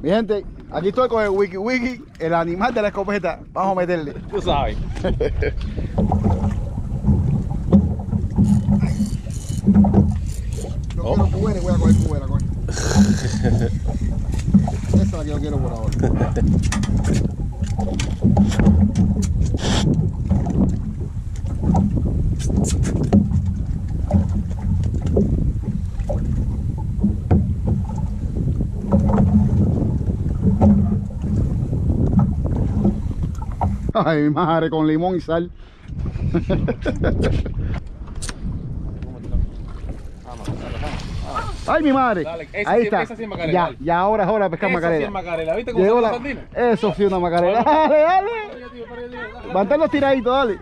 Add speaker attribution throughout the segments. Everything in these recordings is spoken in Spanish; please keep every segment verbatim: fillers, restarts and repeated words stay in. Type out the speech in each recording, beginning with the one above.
Speaker 1: Mi gente, aquí estoy con el Wiki Wiki, el animal de la escopeta. Vamos a meterle.
Speaker 2: Tú sabes.
Speaker 1: Yo quiero cubera y voy a coger cubera, coño. Esa es la que yo quiero por ahora. Ay, mi madre, con limón y sal. Ay, mi madre.
Speaker 2: Dale, esa
Speaker 1: ahí
Speaker 2: sí-
Speaker 1: está.
Speaker 2: esa sí es macarela,
Speaker 1: Ya,
Speaker 2: dale.
Speaker 1: ya ahora es hora de pescar
Speaker 2: Esa sí
Speaker 1: macarela.
Speaker 2: es macarela. ¿Viste cómo
Speaker 1: Llegó
Speaker 2: son
Speaker 1: la...
Speaker 2: las sardinas?
Speaker 1: Eso sí, una macarela. Dale, dale. Manténlos tiraditos, dale.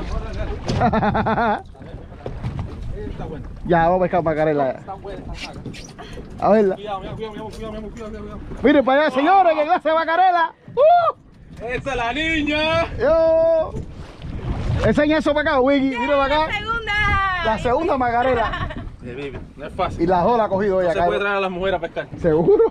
Speaker 2: Está bueno.
Speaker 1: Ya, vamos a pescar macarela.
Speaker 2: Está buena esta saga.
Speaker 1: A verla.
Speaker 2: Cuidado, cuidado, cuidado, cuidado, cuidado, cuidado, cuidado.
Speaker 1: Miren para allá, señores, que clase de macarela. ¡Uh!
Speaker 2: ¡Esa es la niña!
Speaker 1: Yo. Enseña eso para acá, Wiki. Mira para
Speaker 3: ¡La
Speaker 1: acá.
Speaker 3: segunda!
Speaker 1: La segunda macarela.
Speaker 2: Eh, baby, no es fácil.
Speaker 1: Y las dos la ha cogido ella,
Speaker 2: No se puede
Speaker 1: acá.
Speaker 2: traer a las mujeres a pescar.
Speaker 1: ¿Seguro?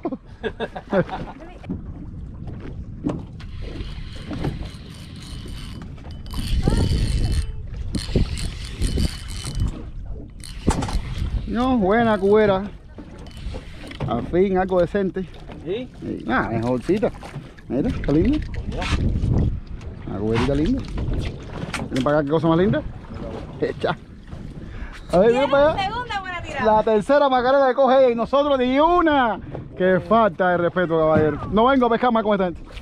Speaker 1: No, buena cubera. Al fin, algo decente.
Speaker 2: ¿Sí?
Speaker 1: Y, ah, mejorcita. Mira, está linda. Una cuberita linda. ¿Quieren pagar qué cosa más linda? Echa. A ver, mira para
Speaker 3: La
Speaker 1: allá.
Speaker 3: segunda buena tirada.
Speaker 1: La tercera macarela que coge ella y nosotros ni una. Qué falta de respeto, caballero. No vengo a pescar más con esta gente.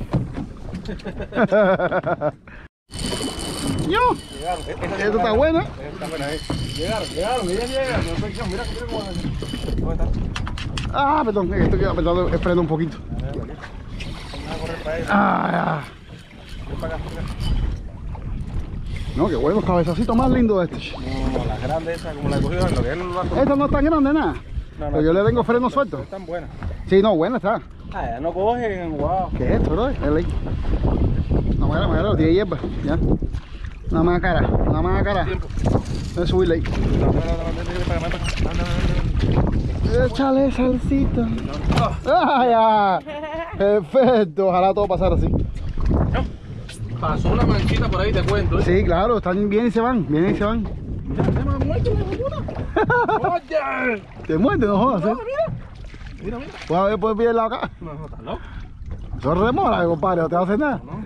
Speaker 1: Yo.
Speaker 2: Llegaron. Esa sí es
Speaker 1: Esta está
Speaker 2: macarela.
Speaker 1: buena.
Speaker 2: Esa está buena, eh. Llegaron, llegaron, ya llegaron. Mira, mira, mira cómo van. ¿Dónde están?
Speaker 1: Ah, perdón, esto queda apretado, esperando un poquito.
Speaker 2: Vamos a correr para allá.
Speaker 1: Ah,
Speaker 2: Ven para acá, para acá.
Speaker 1: no, qué buenos cabezacitos más lindos de este.
Speaker 2: No, las grandes esas, como la he cogido, lo que él no lo ha cogido.
Speaker 1: Esta no es tan grande, nada.
Speaker 2: No,
Speaker 1: Pero yo le tengo freno suelto.
Speaker 2: Están buenas.
Speaker 1: Sí, no, buena está.
Speaker 2: Ah, ya no cogen, wow.
Speaker 1: ¿Qué es esto, bro? Es ley. No, macarela, macarela, tiene hierba. Ya. Una más cara, una más cara.
Speaker 2: Tiempo.
Speaker 1: Voy a subirle ahí.
Speaker 2: No, no, no, no, no, para acá, para acá. No, no, no,
Speaker 1: Échale salsita.
Speaker 2: no, no. Ah,
Speaker 1: ¡Ah, ya! Perfecto, ojalá todo pasara así.
Speaker 2: no. Pasó una manchita por ahí, te cuento. ¿eh?
Speaker 1: Sí, claro, están bien y se van, vienen y se van.
Speaker 2: Mira, se me ha muerto la puta. Oye.
Speaker 1: Te muerden, no jodas,
Speaker 2: No,
Speaker 1: ¿eh?
Speaker 2: mira. Mira, mira.
Speaker 1: ¿Puedo ver por el lado acá?
Speaker 2: No, no, estás loco.
Speaker 1: Eso remora, compadre, no te va a hacer nada.
Speaker 2: No.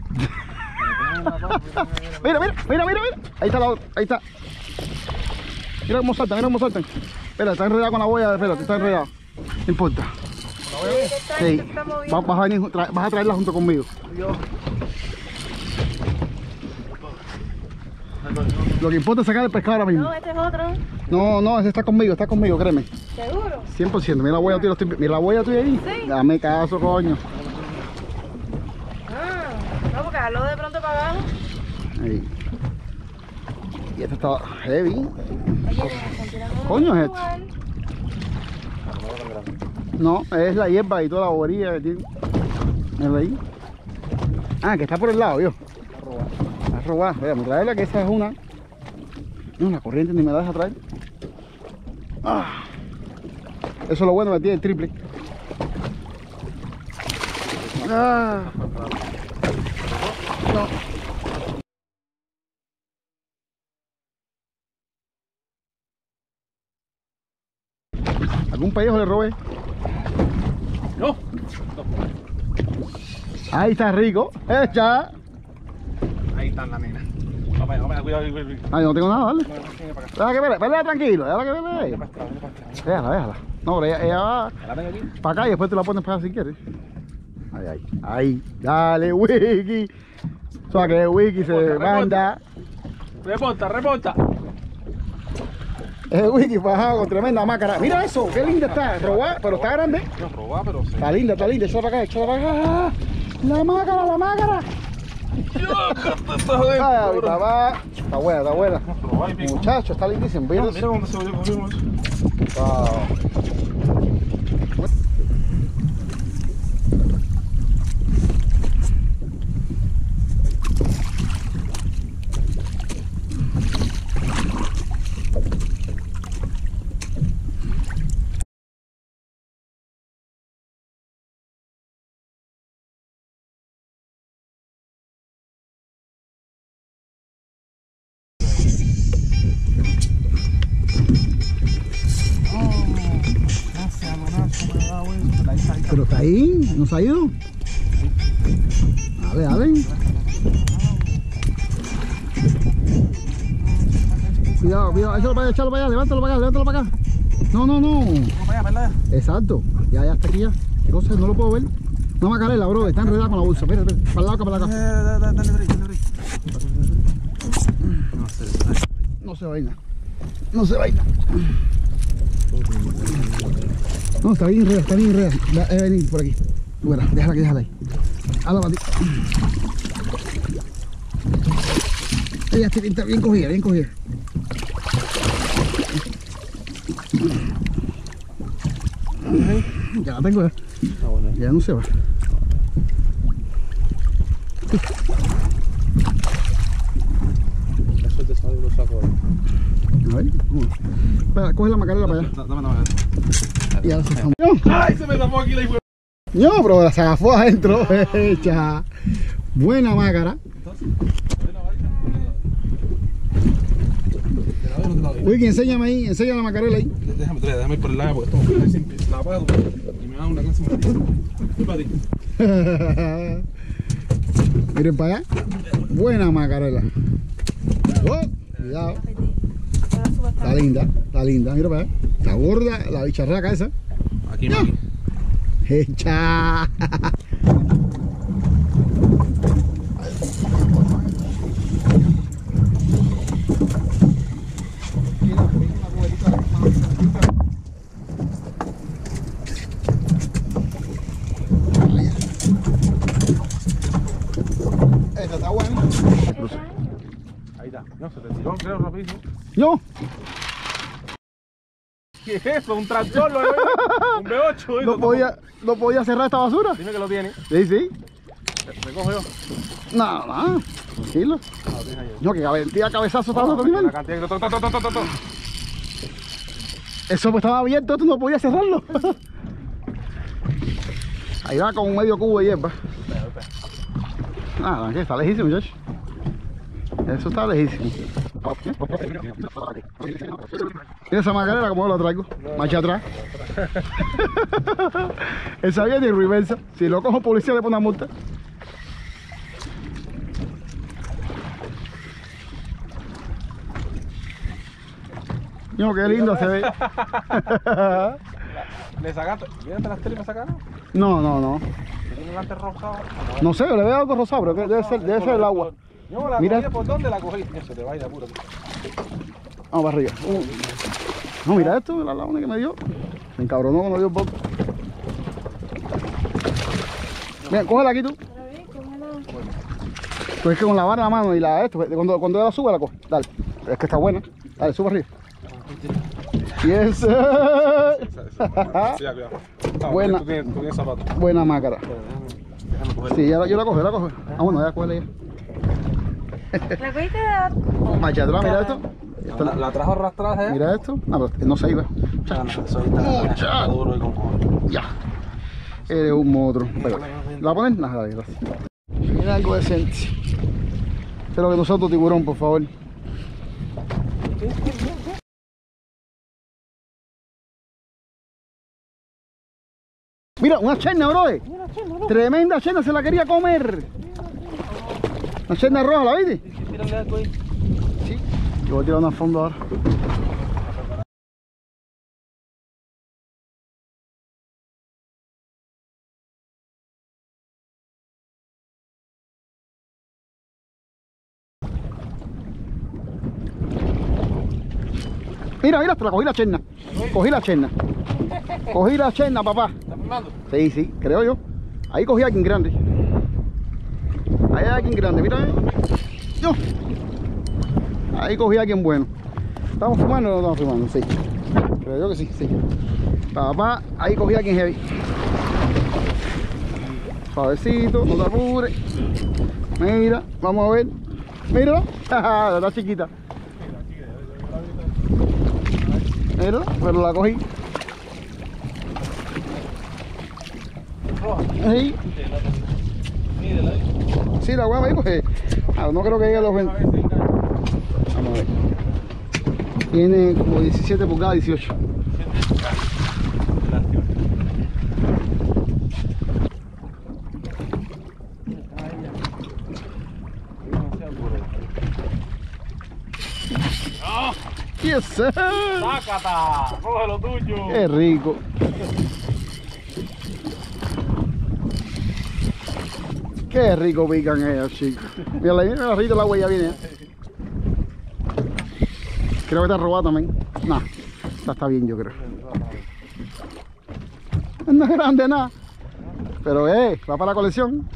Speaker 1: Mira, mira, mira, mira, mira. Ahí está la otra, ahí está. Mira cómo saltan, mira cómo saltan. Espera, está enredado con la boya, espérate, está enredado. No importa. Sí. Vas, vas a venir, tra- vas a traerla junto conmigo. Lo que importa es sacar el pescado ahora mismo.
Speaker 3: No, este es otro.
Speaker 1: No, no, ese está conmigo, está conmigo, créeme.
Speaker 3: ¿Seguro?
Speaker 1: cien por ciento. Mira la huella tuya, estoy- mira la huella tuya ahí.
Speaker 3: Sí.
Speaker 1: Dame caso, coño.
Speaker 3: Ah, no, porque jaló de pronto para abajo.
Speaker 1: Ahí. Y este está heavy.
Speaker 3: Oye, continuamos
Speaker 1: Coño, es
Speaker 3: igual.
Speaker 1: No, es la hierba y toda la bobería que tiene. Mira ahí. Ah, que está por el lado, yo. Está robada. Voy a traerla, que esa es una. No, la corriente ni me la deja traer. Ah. Eso es lo bueno que tiene el triple. Ah. No. ¿Algún pellejo le robé?
Speaker 2: No.
Speaker 1: Ahí está rico. Echa.
Speaker 2: Ahí está la nena. Vamos allá, vamos allá, cuidado, cuidado, cuidado.
Speaker 1: Ay, no tengo nada, dale.
Speaker 2: No, no, viene para acá.
Speaker 1: Deja que pelea, pelea tranquilo, déjala que
Speaker 2: Viene para
Speaker 1: pelee.
Speaker 2: atrás, viene para atrás.
Speaker 1: Déjala, déjala. No, pero ella, ella va
Speaker 2: ¿La tengo aquí?
Speaker 1: para acá y después tú la pones para allá si quieres. Ahí, ahí, ahí. Dale, Wiki. O sea que Wiki se
Speaker 2: Reporta,
Speaker 1: manda.
Speaker 2: Reporta, reporta.
Speaker 1: Es Wiki bajado con tremenda máscara. Mira eso, qué linda está. Robada, pero está grande.
Speaker 2: No, robá, pero sí.
Speaker 1: Está linda, está linda. Échala para acá, échala para acá. La máscara, la máscara.
Speaker 2: Estás
Speaker 1: Ay,
Speaker 2: adentro, bro.
Speaker 1: está, va. Está buena, está buena.
Speaker 2: Robá y pico.
Speaker 1: Muchacho, está lindísimo.
Speaker 2: Mira,
Speaker 1: Mira,
Speaker 2: mira cómo se volvió, cogimos.
Speaker 1: Wow. Pero está ahí, no se ha ido. Dale, dale. Cuidado, cuidado, échalo para allá, échalo para allá, levántalo para acá, levántalo para acá. No, no, no.
Speaker 2: Para allá, para allá.
Speaker 1: Exacto. Ya, ya está aquí ya. ¿Qué cosa? No lo puedo ver. No macarela, bro, está enredada con la bolsa. Espera, espera. Para el lado, para la casa.
Speaker 2: Dale, dale, dale, dale. No sé.
Speaker 1: No se vaina. No se vaina. No, está bien enredada, está bien enredada. Eh, vení por aquí. Bueno, déjala aquí, déjala ahí. Hazla para ti. Ella está bien cogida, bien cogida. Ya la tengo ya.
Speaker 2: Ah, bueno.
Speaker 1: Ya no se va.
Speaker 2: Eso te sale y lo saco ahí.
Speaker 1: A ver, vamos. Espera, coge la macarela para allá.
Speaker 2: Dame la macarela.
Speaker 1: Y ahora se está.
Speaker 2: ¡Ay, se me tapó aquí la hijo!
Speaker 1: No, pero se agafó adentro. Hecha. Buena mácara. Wiki, enséñame ahí, enseña la macarela ahí.
Speaker 2: Déjame, déjame ir por el lado porque esto me sin la apago y me da una clase de voy para ti.
Speaker 1: Miren para allá. Buena macarela. Oh, cuidado. Está linda, está linda. Mira para allá. Está gorda la bicharraca esa.
Speaker 2: Aquí, aquí.
Speaker 1: Hecha. Esta está buena.
Speaker 2: Ahí está. No, se te tiró, creo, rapidísimo.
Speaker 1: No.
Speaker 2: ¿Qué es eso? ¿Un tractor? ¿Lo un V ocho?
Speaker 1: No podía, no podía cerrar esta basura.
Speaker 2: Dime que lo tiene.
Speaker 1: Sí, sí.
Speaker 2: ¿Me cojo yo?
Speaker 1: No, no. Tranquilo.
Speaker 2: Ah, lo tienes ahí.
Speaker 1: No, que cabeza, cabezazo estaba otro animal.
Speaker 2: La cantidad que... to, to, to, to, to, to.
Speaker 1: Eso pues estaba abierto, tú no podías cerrarlo. Ahí va con un medio cubo de hierba. Ah, ¿qué? Está lejísimo, muchacho. Eso está lejísimo. Mira esa macarela como yo la traigo. Marcha atrás. Esa viene en reversa. Si lo cojo policía le pone una multa. No, qué lindo se ve.
Speaker 2: ¿Le sacaste? ¿Mírate las telas y me sacaron?
Speaker 1: No, no, no.
Speaker 2: ¿Tiene delante rosado?
Speaker 1: No sé, le veo algo rosado, pero que debe ser, debe ser el agua.
Speaker 2: Yo la
Speaker 1: Mira.
Speaker 2: cogí, ¿por dónde la cogí? Eso te va a ir de apuro.
Speaker 1: Vamos para arriba. Uh. No, mira esto, la launa que me dio. Me encabronó cuando dio el bote. Mira, cógela aquí tú. Pues es que con la vara en la mano y la esto, cuando, cuando ella la sube la coge. Dale. Es que está buena. Dale, sube arriba. Yes.
Speaker 2: Sí, cuidado.
Speaker 1: Buena.
Speaker 2: Tú tienes, tú tienes zapatos.
Speaker 1: Buena mácara.
Speaker 2: Déjame cogerla.
Speaker 1: Sí, ya la- yo la cojo, yo la cojo. Ah, bueno, ya cógela ya.
Speaker 3: ¿La cogiste de
Speaker 1: Marcha atrás, mira esto. Esto
Speaker 2: La, la trajo arrastrada, ¿eh?
Speaker 1: Mira esto. No, pero no se iba.
Speaker 2: No, no, eso está, está duro y con cojones.
Speaker 1: Ya. Eres un monstruo. Espérate. ¿La va a poner? Nada, dale, gracias. Mira algo decente. Esto es lo que nosotros, tiburón, por favor. Mira, una cherna, bro. Tremenda cherna, se la quería comer. Una cherna roja, ¿la viste? Sí. Yo voy a tirar una al fondo ahora. Mira, mira, te la cogí la cherna. Cogí la cherna. Cogí la cherna, papá.
Speaker 2: ¿Estás filmando?
Speaker 1: Sí, sí, creo yo. Ahí cogí a alguien grande. Ahí hay alguien grande, mira. eh. Yo. Ahí cogí a alguien bueno. ¿Estamos fumando o no estamos fumando? Sí. Creo yo que sí, sí. Papá, ahí cogí a alguien heavy. Suavecito, no te apures. Mira, vamos a ver. Míralo. Está chiquita. Míralo, pero la cogí. Sí. Sí, la hueva ahí pues. Ah, no creo que llegue a los veinte. Vamos a ver. Tiene como diecisiete pulgadas, dieciocho. Yes, sir.
Speaker 2: ¡Sácata! ¡Coge lo tuyo!
Speaker 1: Qué rico. Qué rico pican ellos, chicos. Mira, la viene arriba el agua ya viene. Creo que está robado también. No, esta está bien, yo creo. No es grande nada. Pero eh, va para la colección.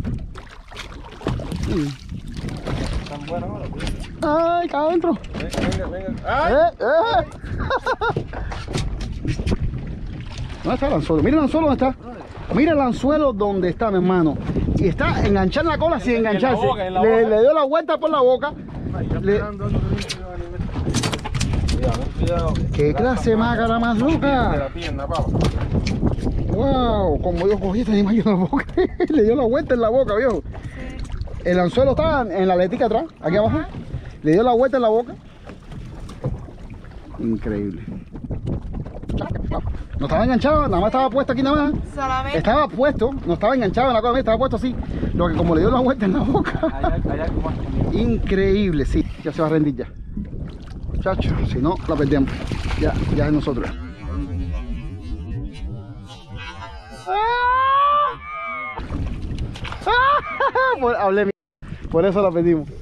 Speaker 2: Están buenas ahora, tío.
Speaker 1: Ay, acá adentro.
Speaker 2: Venga, venga. ¡Ay!
Speaker 1: Eh, eh. ¿Dónde está el anzuelo? Mira el anzuelo dónde está. Mira el anzuelo donde está, mi hermano. Y está enganchar la cola sin engancharse.
Speaker 2: boca, en la
Speaker 1: Le,
Speaker 2: boca.
Speaker 1: le dio la vuelta por la boca. Le-
Speaker 2: Cuidado, cuidado.
Speaker 1: ¿Qué clase más cara más
Speaker 2: De
Speaker 1: loca?
Speaker 2: la pierna, papá.
Speaker 1: Wow, como yo cogí este animal en la boca. Le dio la vuelta en la boca, viejo. El anzuelo estaba en la aletica atrás, aquí abajo. Le dio la vuelta en la boca. Increíble. No estaba enganchado, nada más estaba puesto aquí nada más.
Speaker 3: Solamente.
Speaker 1: Estaba puesto, no estaba enganchado en la cola, estaba puesto así. Lo que como le dio la vuelta en la boca.
Speaker 2: Allá, allá, como
Speaker 1: Increíble, sí. Ya se va a rendir ya. Chacho, si no, la perdemos. Ya, ya es nosotros. Por, hablé, por eso la perdimos.